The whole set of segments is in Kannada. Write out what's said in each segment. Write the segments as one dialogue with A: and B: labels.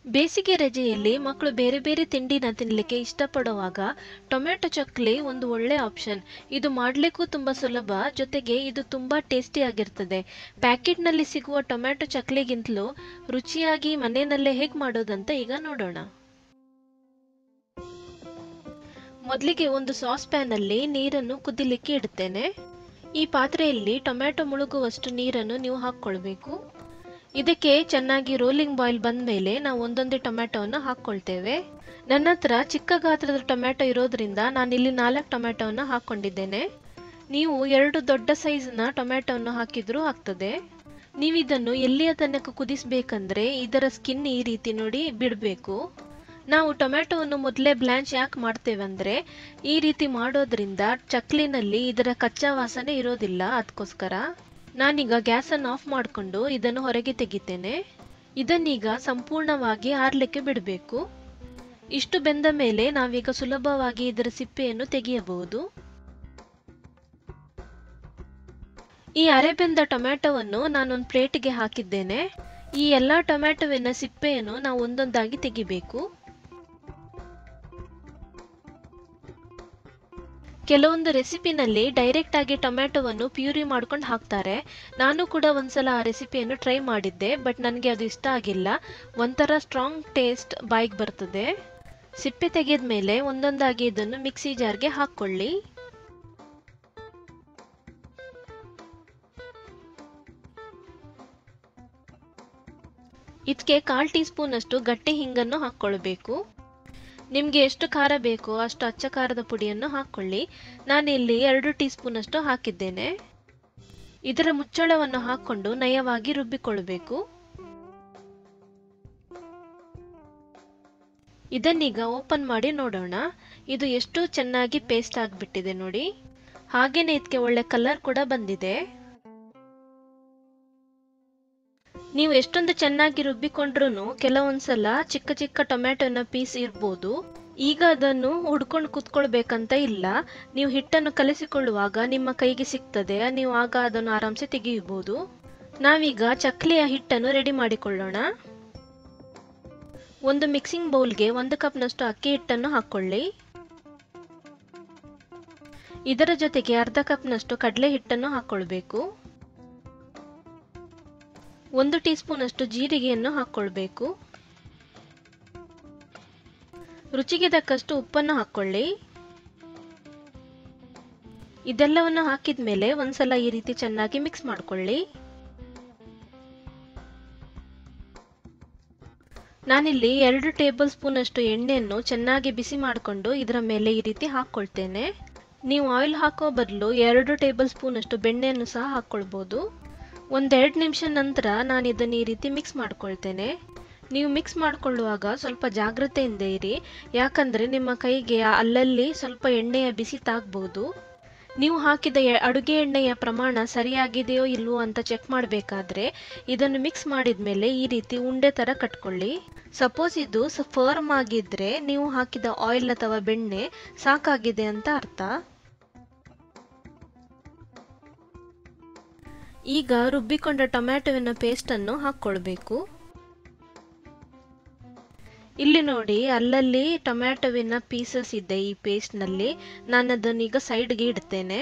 A: ಬೇಸಿಗೆ ರಜೆಯಲ್ಲಿ ಮಕ್ಕಳು ಬೇರೆ ಬೇರೆ ತಿಂಡಿನ ತಿನ್ನಲಿಕ್ಕೆ ಇಷ್ಟಪಡುವಾಗ ಟೊಮೆಟೊ ಚಕ್ಲಿ ಒಂದು ಒಳ್ಳೆ ಆಪ್ಷನ್. ಇದು ಮಾಡಲಿಕ್ಕೂ ತುಂಬ ಸುಲಭ, ಜೊತೆಗೆ ಇದು ತುಂಬ ಟೇಸ್ಟಿ ಆಗಿರ್ತದೆ. ಪ್ಯಾಕೆಟ್ನಲ್ಲಿ ಸಿಗುವ ಟೊಮೆಟೊ ಚಕ್ಲಿಗಿಂತಲೂ ರುಚಿಯಾಗಿ ಮನೆಯಲ್ಲೇ ಹೇಗೆ ಮಾಡೋದಂತ ಈಗ ನೋಡೋಣ. ಮೊದಲಿಗೆ ಒಂದು ಸಾಸ್ ಪ್ಯಾನಲ್ಲಿ ನೀರನ್ನು ಕುದಿಲಿಕ್ಕೆ ಇಡ್ತೇನೆ. ಈ ಪಾತ್ರೆಯಲ್ಲಿ ಟೊಮೆಟೊ ಮುಳುಗುವಷ್ಟು ನೀರನ್ನು ನೀವು ಹಾಕ್ಕೊಳ್ಬೇಕು. ಇದಕ್ಕೆ ಚೆನ್ನಾಗಿ ರೋಲಿಂಗ್ ಬಾಯ್ಲ್ ಬಂದ ಮೇಲೆ ನಾವು ಒಂದೊಂದೇ ಟೊಮೆಟೊವನ್ನು ಹಾಕ್ಕೊಳ್ತೇವೆ. ನನ್ನ ಹತ್ರ ಚಿಕ್ಕ ಗಾತ್ರದ ಟೊಮೆಟೊ ಇರೋದ್ರಿಂದ ನಾನಿಲ್ಲಿ 4 ಟೊಮೆಟೊವನ್ನು ಹಾಕ್ಕೊಂಡಿದ್ದೇನೆ. ನೀವು 2 ದೊಡ್ಡ ಸೈಜ್ನ ಟೊಮೆಟೊವನ್ನು ಹಾಕಿದ್ರೂ ಆಗ್ತದೆ. ನೀವು ಇದನ್ನು ಎಲ್ಲಿಯ ತನಕ ಕುದಿಸಬೇಕಂದ್ರೆ ಇದರ ಸ್ಕಿನ್ ಈ ರೀತಿ ನೋಡಿ ಬಿಡಬೇಕು. ನಾವು ಟೊಮೆಟೊವನ್ನು ಮೊದಲೇ ಬ್ಲ್ಯಾಂಚ್ ಯಾಕೆ ಮಾಡ್ತೇವೆ ಅಂದರೆ ಈ ರೀತಿ ಮಾಡೋದ್ರಿಂದ ಚಕ್ಲಿನಲ್ಲಿ ಇದರ ಕಚ್ಚಾ ವಾಸನೆ ಇರೋದಿಲ್ಲ, ಅದಕ್ಕೋಸ್ಕರ. ನಾನೀಗ ಗ್ಯಾಸನ್ನು ಆಫ್ ಮಾಡಿಕೊಂಡು ಇದನ್ನು ಹೊರಗೆ ತೆಗಿತೇನೆ. ಇದನ್ನೀಗ ಸಂಪೂರ್ಣವಾಗಿ ಆರಲಿಕ್ಕೆ ಬಿಡಬೇಕು. ಇಷ್ಟು ಬೆಂದ ಮೇಲೆ ನಾವೀಗ ಸುಲಭವಾಗಿ ಇದರ ಸಿಪ್ಪೆಯನ್ನು ತೆಗೆಯಬಹುದು. ಈ ಅರೆಬೆಂದ ಟೊಮೆಟೊವನ್ನು ನಾನೊಂದು ಪ್ಲೇಟಿಗೆ ಹಾಕಿದ್ದೇನೆ. ಈ ಎಲ್ಲ ಟೊಮೆಟೊವಿನ ಸಿಪ್ಪೆಯನ್ನು ನಾವು ಒಂದೊಂದಾಗಿ ತೆಗಿಬೇಕು. ಕೆಲವೊಂದು ರೆಸಿಪಿನಲ್ಲಿ ಡೈರೆಕ್ಟ್ ಆಗಿ ಟೊಮೆಟೊವನ್ನು ಪ್ಯೂರಿ ಮಾಡ್ಕೊಂಡು ಹಾಕ್ತಾರೆ. ನಾನು ಕೂಡ ಒಂದ್ಸಲ ಆ ರೆಸಿಪಿಯನ್ನು ಟ್ರೈ ಮಾಡಿದ್ದೆ, ಬಟ್ ನನಗೆ ಅದು ಇಷ್ಟ ಆಗಿಲ್ಲ. ಒಂಥರ ಸ್ಟ್ರಾಂಗ್ ಟೇಸ್ಟ್ ಬಾಯಿಗೆ ಬರ್ತದೆ. ಸಿಪ್ಪೆ ತೆಗೆದ ಮೇಲೆ ಒಂದೊಂದಾಗಿ ಇದನ್ನು ಮಿಕ್ಸಿ ಜಾರ್ಗೆ ಹಾಕ್ಕೊಳ್ಳಿ. ಇದಕ್ಕೆ 1/4 ಟೀ ಸ್ಪೂನ್ ಅಷ್ಟು ಗಟ್ಟಿ ಹಿಂಗನ್ನು ಹಾಕ್ಕೊಳ್ಬೇಕು. ನಿಮಗೆ ಎಷ್ಟು ಖಾರ ಬೇಕೋ ಅಷ್ಟು ಅಚ್ಚ ಖಾರದ ಪುಡಿಯನ್ನು ಹಾಕ್ಕೊಳ್ಳಿ. ನಾನಿಲ್ಲಿ 2 ಟೀ ಸ್ಪೂನ್ ಅಷ್ಟು ಹಾಕಿದ್ದೇನೆ. ಇದರ ಮುಚ್ಚಳವನ್ನು ಹಾಕ್ಕೊಂಡು ನಯವಾಗಿ ರುಬ್ಬಿಕೊಳ್ಳಬೇಕು. ಇದನ್ನೀಗ ಓಪನ್ ಮಾಡಿ ನೋಡೋಣ. ಇದು ಎಷ್ಟು ಚೆನ್ನಾಗಿ ಪೇಸ್ಟ್ ಆಗಿಬಿಟ್ಟಿದೆ ನೋಡಿ. ಹಾಗೇನೆ ಇದಕ್ಕೆ ಒಳ್ಳೆ ಕಲರ್ ಕೂಡ ಬಂದಿದೆ. ನೀವು ಎಷ್ಟೊಂದು ಚೆನ್ನಾಗಿ ರುಬ್ಬಿಕೊಂಡ್ರೂ ಕೆಲವೊಂದ್ಸಲ ಚಿಕ್ಕ ಚಿಕ್ಕ ಟೊಮೆಟೊನ ಪೀಸ್ ಇರ್ಬೋದು. ಈಗ ಅದನ್ನು ಹುಡ್ಕೊಂಡು ಕೂತ್ಕೊಳ್ಬೇಕಂತ ಇಲ್ಲ. ನೀವು ಹಿಟ್ಟನ್ನು ಕಲಿಸಿಕೊಳ್ಳುವಾಗ ನಿಮ್ಮ ಕೈಗೆ ಸಿಗ್ತದೆ, ನೀವು ಆಗ ಅದನ್ನು ಆರಾಮ್ಸೆ ತೆಗೆಯಬಹುದು. ನಾವೀಗ ಚಕ್ಲಿಯ ಹಿಟ್ಟನ್ನು ರೆಡಿ ಮಾಡಿಕೊಳ್ಳೋಣ. ಒಂದು ಮಿಕ್ಸಿಂಗ್ ಬೌಲ್ಗೆ 1 ಕಪ್ನಷ್ಟು ಅಕ್ಕಿ ಹಿಟ್ಟನ್ನು ಹಾಕ್ಕೊಳ್ಳಿ. ಇದರ ಜೊತೆಗೆ ಅರ್ಧ ಕಪ್ನಷ್ಟು ಕಡಲೆ ಹಿಟ್ಟನ್ನು ಹಾಕ್ಕೊಳ್ಬೇಕು. 1 ಟೀ ಸ್ಪೂನ್ ಅಷ್ಟು ಜೀರಿಗೆಯನ್ನು ಹಾಕ್ಕೊಳ್ಬೇಕು. ರುಚಿಗೆ ತಕ್ಕಷ್ಟು ಉಪ್ಪನ್ನು ಹಾಕ್ಕೊಳ್ಳಿ. ಇದೆಲ್ಲವನ್ನು ಹಾಕಿದ ಮೇಲೆ ಒಂದ್ಸಲ ಈ ರೀತಿ ಚೆನ್ನಾಗಿ ಮಿಕ್ಸ್ ಮಾಡ್ಕೊಳ್ಳಿ. ನಾನಿಲ್ಲಿ 2 ಟೇಬಲ್ ಸ್ಪೂನ್ ಅಷ್ಟು ಎಣ್ಣೆಯನ್ನು ಚೆನ್ನಾಗಿ ಬಿಸಿ ಮಾಡಿಕೊಂಡು ಇದರ ಮೇಲೆ ಈ ರೀತಿ ಹಾಕ್ಕೊಳ್ತೇನೆ. ನೀವು ಆಯಿಲ್ ಹಾಕೋ ಬದಲು 2 ಟೇಬಲ್ ಸ್ಪೂನ್ ಅಷ್ಟು ಬೆಣ್ಣೆಯನ್ನು ಸಹ ಹಾಕ್ಕೊಳ್ಬೋದು. 1-2 ನಿಮಿಷ ನಂತರ ನಾನು ಇದನ್ನು ಈ ರೀತಿ ಮಿಕ್ಸ್ ಮಾಡ್ಕೊಳ್ತೇನೆ. ನೀವು ಮಿಕ್ಸ್ ಮಾಡಿಕೊಳ್ಳುವಾಗ ಸ್ವಲ್ಪ ಜಾಗ್ರತೆಯಿಂದ ಇರಿ, ಯಾಕಂದರೆ ನಿಮ್ಮ ಕೈಗೆ ಅಲ್ಲಲ್ಲಿ ಸ್ವಲ್ಪ ಎಣ್ಣೆಯ ಬಿಸಿ ತಾಗ್ಬೋದು. ನೀವು ಹಾಕಿದ ಅಡುಗೆ ಎಣ್ಣೆಯ ಪ್ರಮಾಣ ಸರಿಯಾಗಿದೆಯೋ ಇಲ್ವೋ ಅಂತ ಚೆಕ್ ಮಾಡಬೇಕಾದ್ರೆ ಇದನ್ನು ಮಿಕ್ಸ್ ಮಾಡಿದ ಮೇಲೆ ಈ ರೀತಿ ಉಂಡೆ ಥರ ಕಟ್ಕೊಳ್ಳಿ. ಸಪೋಸ್ ಇದು ಫರ್ಮ್ ಆಗಿದ್ದರೆ ನೀವು ಹಾಕಿದ ಆಯಿಲ್ ಅಥವಾ ಬೆಣ್ಣೆ ಸಾಕಾಗಿದೆ ಅಂತ ಅರ್ಥ. ಈಗ ರುಬ್ಬಿಕೊಂಡ ಟೊಮ್ಯಾಟೊವಿನ ಪೇಸ್ಟನ್ನು ಹಾಕ್ಕೊಳ್ಬೇಕು. ಇಲ್ಲಿ ನೋಡಿ ಅಲ್ಲಲ್ಲಿ ಟೊಮ್ಯಾಟೊವಿನ ಪೀಸಸ್ ಇದೆ ಈ ಪೇಸ್ಟ್ನಲ್ಲಿ. ನಾನು ಅದನ್ನು ಈಗ ಸೈಡ್ಗೆ ಇಡ್ತೇನೆ.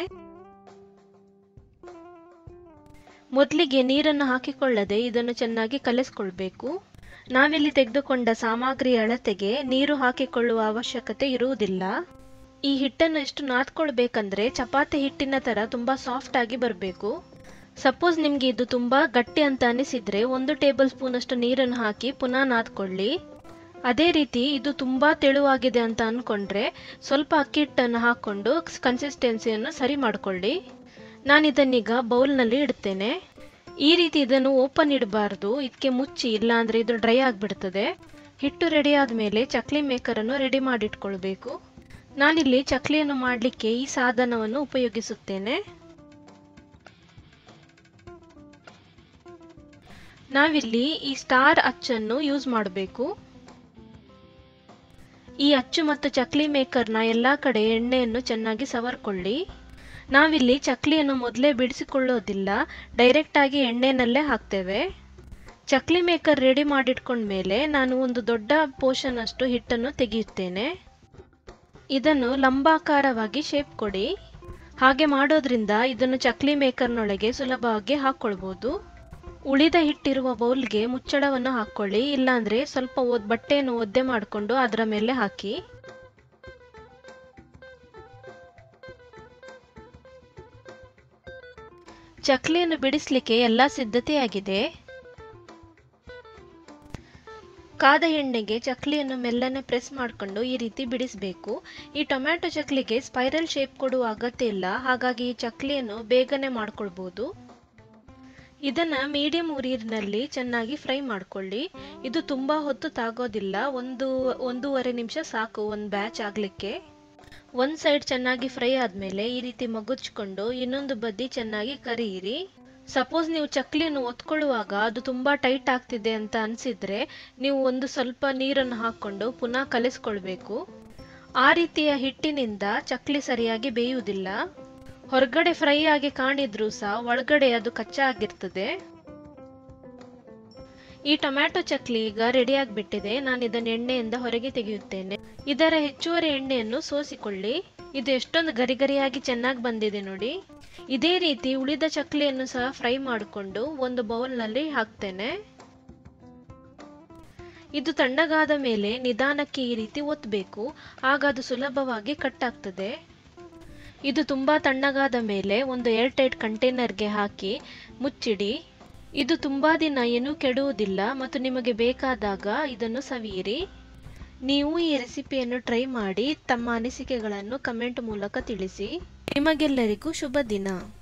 A: ಮೊದಲಿಗೆ ನೀರನ್ನು ಹಾಕಿಕೊಳ್ಳದೆ ಇದನ್ನು ಚೆನ್ನಾಗಿ ಕಲಿಸ್ಕೊಳ್ಬೇಕು. ನಾವಿಲ್ಲಿ ತೆಗೆದುಕೊಂಡ ಸಾಮಗ್ರಿ ಅಳತೆಗೆ ನೀರು ಹಾಕಿಕೊಳ್ಳುವ ಅವಶ್ಯಕತೆ ಇರುವುದಿಲ್ಲ. ಈ ಹಿಟ್ಟನ್ನು ಎಷ್ಟು ನಾದ್ಕೊಳ್ಬೇಕಂದ್ರೆ ಚಪಾತಿ ಹಿಟ್ಟಿನ ಥರ ತುಂಬ ಸಾಫ್ಟ್ ಆಗಿ ಬರಬೇಕು. ಸಪೋಸ್ ನಿಮಗೆ ಇದು ತುಂಬ ಗಟ್ಟಿ ಅಂತ ಅನಿಸಿದರೆ 1 ಟೇಬಲ್ ಸ್ಪೂನ್ ಅಷ್ಟು ನೀರನ್ನು ಹಾಕಿ ಪುನಃ ನಾದ್ಕೊಳ್ಳಿ. ಅದೇ ರೀತಿ ಇದು ತುಂಬ ತೆಳುವಾಗಿದೆ ಅಂತ ಅಂದ್ಕೊಂಡ್ರೆ ಸ್ವಲ್ಪ ಅಕ್ಕಿ ಹಿಟ್ಟನ್ನು ಹಾಕ್ಕೊಂಡು ಕನ್ಸಿಸ್ಟೆನ್ಸಿಯನ್ನು ಸರಿ ಮಾಡಿಕೊಳ್ಳಿ. ನಾನು ಇದನ್ನೀಗ ಬೌಲ್ನಲ್ಲಿ ಇಡ್ತೇನೆ. ಈ ರೀತಿ ಇದನ್ನು ಓಪನ್ ಇಡಬಾರ್ದು, ಇದಕ್ಕೆ ಮುಚ್ಚಿ, ಇಲ್ಲಾಂದರೆ ಇದು ಡ್ರೈ ಆಗಿಬಿಡ್ತದೆ. ಹಿಟ್ಟು ರೆಡಿ ಆದಮೇಲೆ ಚಕ್ಲಿ ಮೇಕರನ್ನು ರೆಡಿ ಮಾಡಿಟ್ಕೊಳ್ಬೇಕು. ನಾನಿಲ್ಲಿ ಚಕ್ಲಿಯನ್ನು ಮಾಡಲಿಕ್ಕೆ ಈ ಸಾಧನವನ್ನು ಉಪಯೋಗಿಸುತ್ತೇನೆ. ನಾವಿಲ್ಲಿ ಈ ಸ್ಟಾರ್ ಅಚ್ಚನ್ನು ಯೂಸ್ ಮಾಡಬೇಕು. ಈ ಅಚ್ಚು ಮತ್ತು ಚಕ್ಲಿ ಮೇಕರ್ನ ಎಲ್ಲ ಕಡೆ ಎಣ್ಣೆಯನ್ನು ಚೆನ್ನಾಗಿ ಸವರ್ಕೊಳ್ಳಿ. ನಾವಿಲ್ಲಿ ಚಕ್ಲಿಯನ್ನು ಮೊದಲೇ ಬಿಡಿಸಿಕೊಳ್ಳೋದಿಲ್ಲ, ಡೈರೆಕ್ಟ್ ಆಗಿ ಎಣ್ಣೆನಲ್ಲೇ ಹಾಕ್ತೇವೆ. ಚಕ್ಲಿ ಮೇಕರ್ ರೆಡಿ ಮಾಡಿಟ್ಕೊಂಡ್ಮೇಲೆ ನಾನು ಒಂದು ದೊಡ್ಡ ಪೋರ್ಷನ್ ಅಷ್ಟು ಹಿಟ್ಟನ್ನು ತೆಗೆಯುತ್ತೇನೆ. ಇದನ್ನು ಲಂಬಾಕಾರವಾಗಿ ಶೇಪ್ ಕೊಡಿ. ಹಾಗೆ ಮಾಡೋದ್ರಿಂದ ಇದನ್ನು ಚಕ್ಲಿ ಮೇಕರ್ನೊಳಗೆ ಸುಲಭವಾಗಿ ಹಾಕ್ಕೊಳ್ಬೋದು. ಉಳಿದ ಹಿಟ್ಟಿರುವ ಬೌಲ್ಗೆ ಮುಚ್ಚಳವನ್ನು ಹಾಕ್ಕೊಳ್ಳಿ, ಇಲ್ಲಾಂದ್ರೆ ಸ್ವಲ್ಪ ಬಟ್ಟೆಯನ್ನು ಒದ್ದೆ ಮಾಡಿಕೊಂಡು ಅದರ ಮೇಲೆ ಹಾಕಿ. ಚಕ್ಲಿಯನ್ನು ಬಿಡಿಸ್ಲಿಕ್ಕೆ ಎಲ್ಲ ಸಿದ್ಧತೆಯಾಗಿದೆ. ಕಾದ ಎಣ್ಣೆಗೆ ಚಕ್ಲಿಯನ್ನು ಮೆಲ್ಲನೆ ಪ್ರೆಸ್ ಮಾಡಿಕೊಂಡು ಈ ರೀತಿ ಬಿಡಿಸಬೇಕು. ಈ ಟೊಮ್ಯಾಟೊ ಚಕ್ಲಿಗೆ ಸ್ಪೈರಲ್ ಶೇಪ್ ಕೊಡುವ ಅಗತ್ಯ ಇಲ್ಲ, ಹಾಗಾಗಿ ಈ ಚಕ್ಲಿಯನ್ನು ಬೇಗನೆ ಮಾಡ್ಕೊಳ್ಬೋದು. ಇದನ್ನ ಮೀಡಿಯಂ ಉರಿನಲ್ಲಿ ಚೆನ್ನಾಗಿ ಫ್ರೈ ಮಾಡ್ಕೊಳ್ಳಿ. ಇದು ತುಂಬಾ ಹೊತ್ತು ತಾಗೋದಿಲ್ಲ, ಒಂದೂವರೆ ನಿಮಿಷ ಸಾಕು ಒಂದು ಬ್ಯಾಚ್ ಆಗ್ಲಿಕ್ಕೆ. ಒಂದು ಸೈಡ್ ಚೆನ್ನಾಗಿ ಫ್ರೈ ಆದ್ಮೇಲೆ ಈ ರೀತಿ ಮಗುಚ್ಕೊಂಡು ಇನ್ನೊಂದು ಬದಿ ಚೆನ್ನಾಗಿ ಕರಿಯಿರಿ. ಸಪೋಸ್ ನೀವು ಚಕ್ಲಿಯನ್ನು ಒತ್ಕೊಳ್ಳುವಾಗ ಅದು ತುಂಬಾ ಟೈಟ್ ಆಗ್ತಿದೆ ಅಂತ ಅನ್ಸಿದ್ರೆ ನೀವು ಒಂದು ಸ್ವಲ್ಪ ನೀರನ್ನು ಹಾಕೊಂಡು ಪುನಃ ಕಲಿಸ್ಕೊಳ್ಬೇಕು. ಆ ರೀತಿಯ ಹಿಟ್ಟಿನಿಂದ ಚಕ್ಲಿ ಸರಿಯಾಗಿ ಬೇಯುವುದಿಲ್ಲ. ಹೊರಗಡೆ ಫ್ರೈ ಆಗಿ ಕಾಣಿದ್ರೂ ಸಹ ಒಳಗಡೆ ಅದು ಕಚ್ಚಾ ಆಗಿರ್ತದೆ. ಈ ಟೊಮ್ಯಾಟೊ ಚಕ್ಲಿ ಈಗ ರೆಡಿ ಆಗಿಬಿಟ್ಟಿದೆ. ನಾನು ಇದನ್ನು ಎಣ್ಣೆಯಿಂದ ಹೊರಗೆ ತೆಗೆಯುತ್ತೇನೆ. ಇದರ ಹೆಚ್ಚುವರಿ ಎಣ್ಣೆಯನ್ನು ಸೋಸಿಕೊಳ್ಳಿ. ಇದು ಎಷ್ಟೊಂದು ಗರಿಗರಿಯಾಗಿ ಚೆನ್ನಾಗಿ ಬಂದಿದೆ ನೋಡಿ. ಇದೇ ರೀತಿ ಉಳಿದ ಚಕ್ಲಿಯನ್ನು ಸಹ ಫ್ರೈ ಮಾಡಿಕೊಂಡು ಒಂದು ಬೌಲ್ನಲ್ಲಿ ಹಾಕ್ತೇನೆ. ಇದು ತಣ್ಣಗಾದ ಮೇಲೆ ನಿಧಾನಕ್ಕೆ ಈ ರೀತಿ ಒತ್ತಬೇಕು, ಆಗ ಅದು ಸುಲಭವಾಗಿ ಕಟ್ ಆಗ್ತದೆ. ಇದು ತುಂಬಾ ತಣ್ಣಗಾದ ಮೇಲೆ ಒಂದು ಏರ್ ಟೈಟ್ ಕಂಟೈನರ್ಗೆ ಹಾಕಿ ಮುಚ್ಚಿಡಿ. ಇದು ತುಂಬಾ ದಿನ ಏನೂ ಕೆಡುವುದಿಲ್ಲ ಮತ್ತು ನಿಮಗೆ ಬೇಕಾದಾಗ ಇದನ್ನು ಸವಿಯಿರಿ. ನೀವು ಈ ರೆಸಿಪಿಯನ್ನು ಟ್ರೈ ಮಾಡಿ ತಮ್ಮ ಅನಿಸಿಕೆಗಳನ್ನು ಕಮೆಂಟ್ ಮೂಲಕ ತಿಳಿಸಿ. ನಿಮಗೆಲ್ಲರಿಗೂ ಶುಭ ದಿನ.